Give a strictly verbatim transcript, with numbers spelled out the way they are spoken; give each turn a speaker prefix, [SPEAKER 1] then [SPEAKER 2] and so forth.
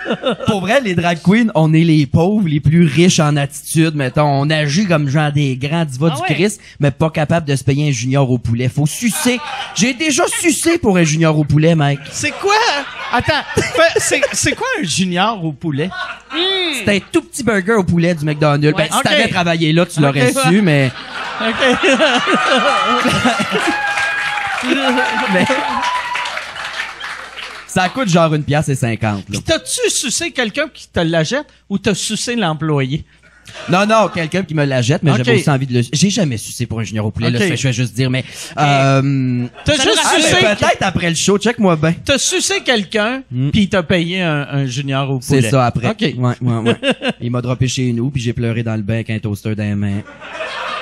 [SPEAKER 1] Pour vrai, les drag queens, on est les pauvres, les plus riches en attitude, mettons. On agit comme genre des grands divas
[SPEAKER 2] Ah
[SPEAKER 1] du
[SPEAKER 2] ouais?
[SPEAKER 1] Christ, mais pas capable de se payer un junior au poulet. Faut sucer. J'ai déjà sucé pour un junior au poulet, mec.
[SPEAKER 2] C'est quoi? Attends, fais- c'est, c'est quoi un junior au poulet?
[SPEAKER 1] C'était un tout petit burger au poulet du McDonald's.
[SPEAKER 2] Ouais,
[SPEAKER 1] Ben, si
[SPEAKER 2] ok.
[SPEAKER 1] t'avais travaillé là, tu l'aurais
[SPEAKER 2] Ok,
[SPEAKER 1] su,
[SPEAKER 2] ouais.
[SPEAKER 1] mais...
[SPEAKER 2] OK.
[SPEAKER 1] mais... Ça coûte genre une pièce et cinquante, là.
[SPEAKER 2] Pis t'as-tu sucé quelqu'un qui te la jette ou t'as sucé l'employé?
[SPEAKER 1] Non, non, quelqu'un qui me la jette, mais
[SPEAKER 2] Ok.
[SPEAKER 1] j'avais aussi envie de le... J'ai jamais sucé pour un junior au poulet, là,
[SPEAKER 2] Ok.
[SPEAKER 1] je vais juste dire, mais... Euh...
[SPEAKER 2] T'as
[SPEAKER 3] Ça
[SPEAKER 2] juste
[SPEAKER 3] nous
[SPEAKER 1] Ah,
[SPEAKER 2] sucé...
[SPEAKER 1] ben, peut-être après le show, check-moi bien.
[SPEAKER 2] T'as sucé quelqu'un,
[SPEAKER 1] Mm.
[SPEAKER 2] pis il t'a payé un, un junior au poulet.
[SPEAKER 1] C'est ça, après.
[SPEAKER 2] OK.
[SPEAKER 1] Ouais, ouais, ouais. Il m'a droppé chez nous, puis j'ai pleuré dans le bain avec un toaster dans les mains.